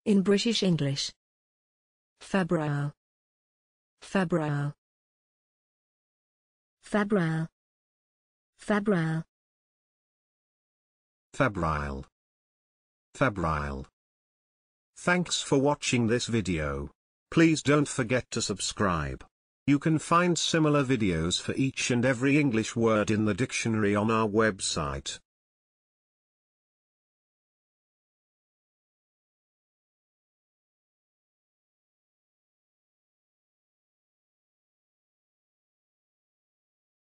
In British English. Fabrile. Fabrile. Fabrile. Fabrile. Fabrile. Fabrile. Thanks for watching this video. Please don't forget to subscribe. You can find similar videos for each and every English word in the dictionary on our website.